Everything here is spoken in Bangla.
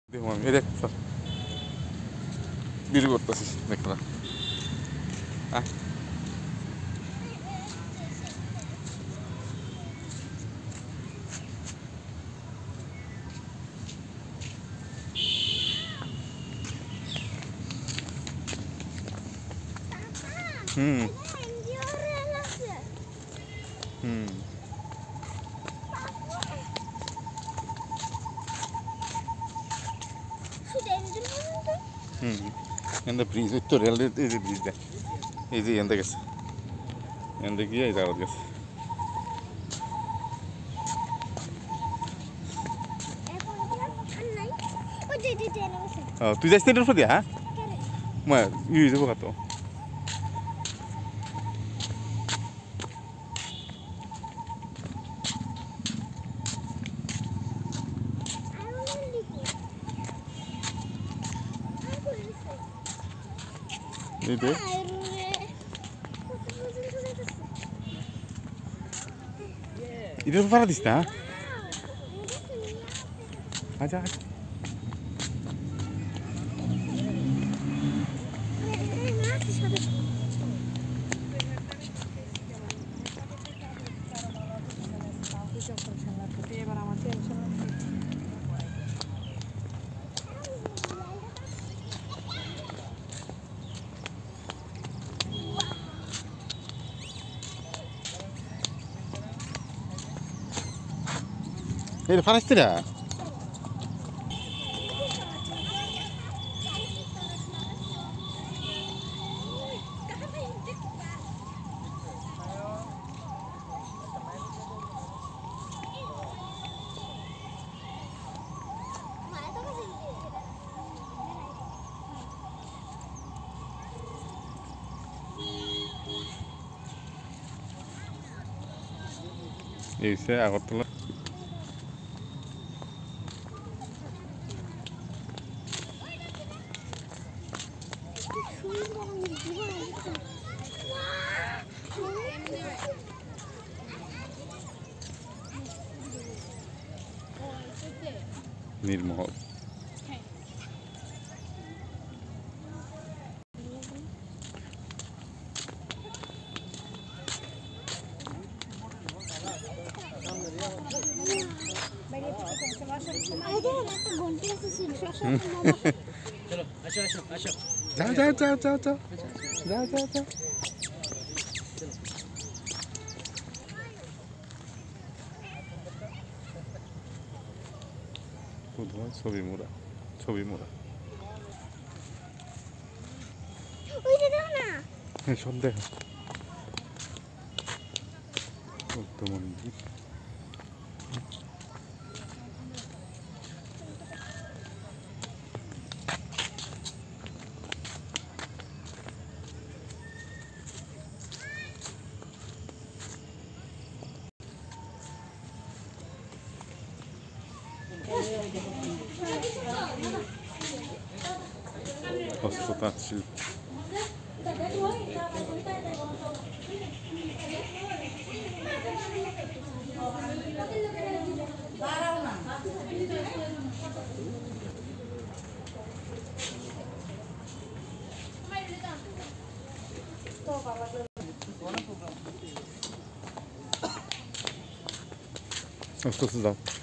দেখুন আমি দেখ স্যার বিড়ি করতেছিস দেখ না হুম হুম হুম എന്താ ব্রিজ ওই তো রেল এই যে ব্রিজটা এই যে এনতে গেছে এনতে গিয়ে এই যাওয়ার গেছে তুই যাইস না এটার উপর দিয়া হ্যাঁ ইয়ে যাবো কত এটার উপর দিস না আচ্ছা আচ্ছা এটা ফারাইছে না এই সে আগরতলা নীলমহল যাও যাও যাও যাও যাও যাও যাও যাও ছবি মোড়া ছবি মোড়া সব দেখা মন্দির হস্ততাঁত শিল্প হস্ততাঁত